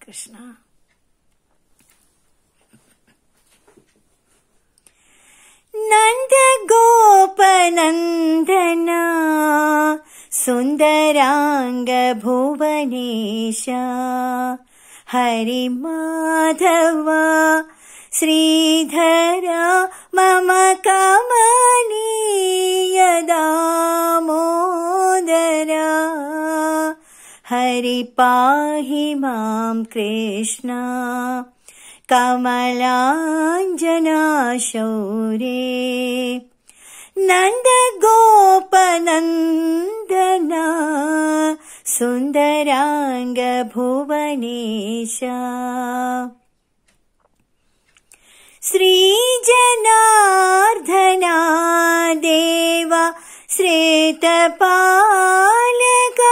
കൃഷ്ണ. നന്ദഗോപനന്ദന സുന്ദരാംഗ ഭുവനേശ ഹരിമാധവ ശ്രീധര മമ കമനീയ ദാമോദര ഹരി പാഹി മാം കൃഷ്ണ കമലാഞ്ജനാ ശൗരേ. നന്ദഗോപനന്ദന സുന്ദരാംഗ ഭുവനേശ ശ്രീജനാർദ്ദന ദേവ ശ്രേതപാലക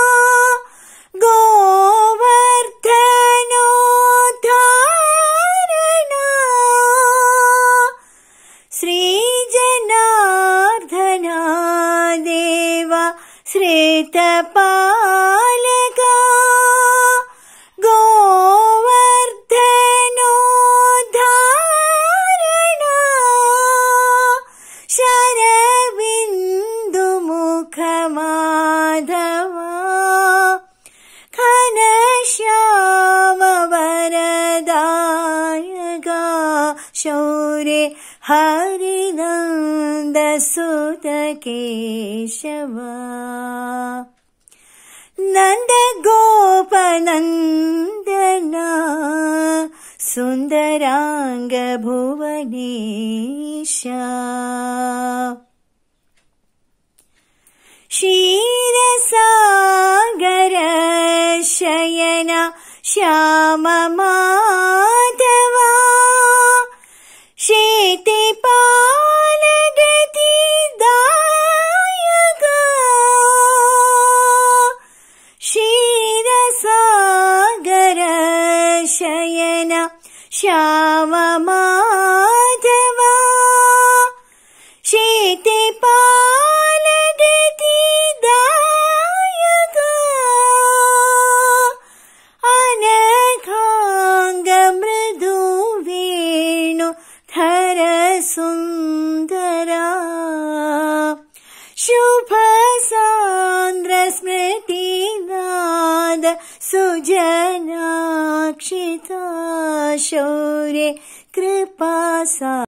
ഗോവർദ്ധനോദ്ധാരണ ശ്രീജനാർദ്ദന ദേവ ശ്രേതപാലക ഗോവർദ്ധനോദ്ധാരണ ശരബിന്ദുമുഖമാധവ ഘനശ്യാമവരദായക ശൗരേ ഹരിനന്ദസുത കേശവ. നന്ദഗോപനന്ദന സുന്ദരാംഗ ഭുവനേശ ക്ഷീരസാഗര ശയന ശ്യാമ മാധവ ശേതിപാലഗതിദായക ക്ഷീരസാഗര ശയന ശ്യാമ മാധവ ശേതിപാലഗതിദായക അനഘാംഗ മൃദുവേണു ധര സുന്ദര ശുഭ സാന്ദ്ര സ്മൃതിനാദ സുജനാക്ഷിത ശൗരേ കൃപാ